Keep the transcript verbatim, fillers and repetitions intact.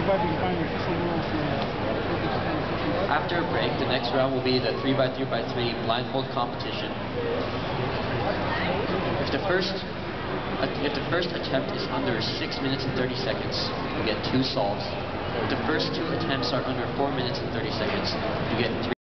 After a break, the next round will be the three by three by three blindfold competition. If the first if the first attempt is under six minutes and thirty seconds, you get two solves. If the first two attempts are under four minutes and thirty seconds, you get three